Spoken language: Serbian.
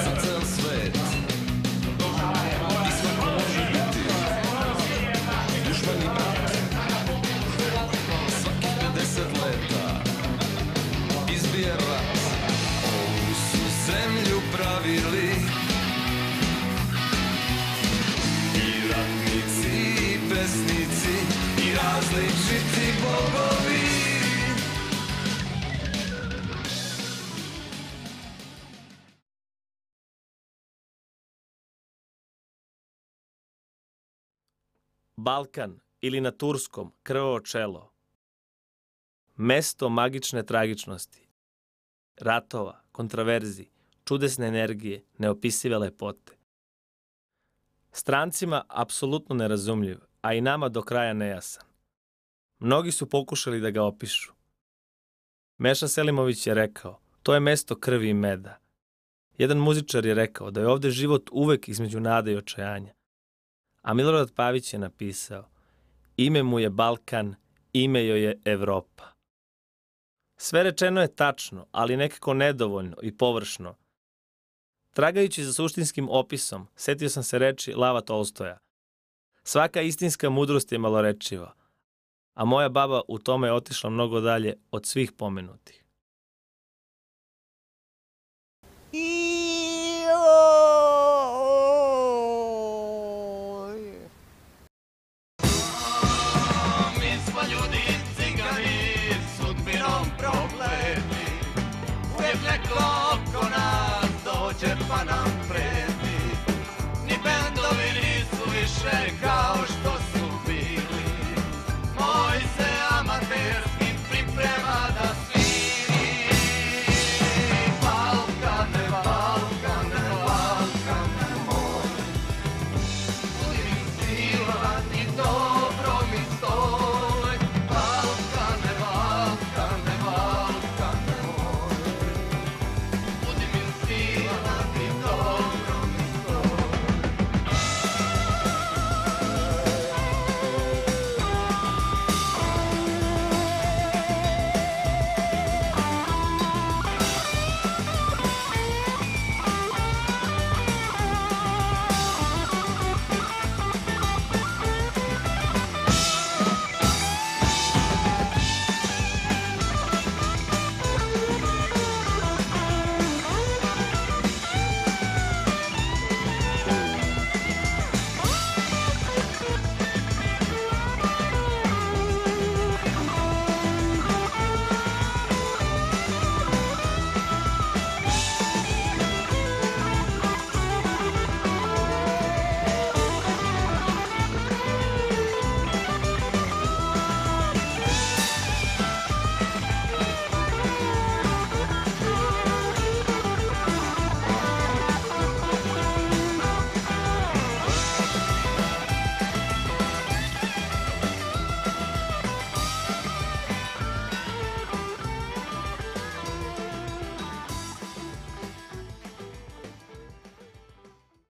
za cel svet. I svako može biti dušman i brat. Svaki 50 leta izbije rat. Ovu su zemlju pravili i ratnici i pesnici i različiti bogovi. Balkan ili na turskom krvavo čelo. Mesto magične tragičnosti. Ratova, kontraverzi, čudesne energije, neopisive lepote. Strancima apsolutno nerazumljiv, a i nama do kraja nejasan. Mnogi su pokušali da ga opišu. Mesa Selimovic je rekao, to je mesto krvi i meda. Jedan muzičar je rekao da je ovde život uvek između nade i očajanja. A Milorad Pavic je napisao, ime mu je Balkan, ime joj je Evropa. Sve rečeno je tačno, ali nekako nedovoljno i površno. Tragajući za suštinskim opisom, setio sam se reči Leva Tolstoja. Svaka istinska mudrost je malorečiva, a moja baba u tome je otišla mnogo dalje od svih pomenutih.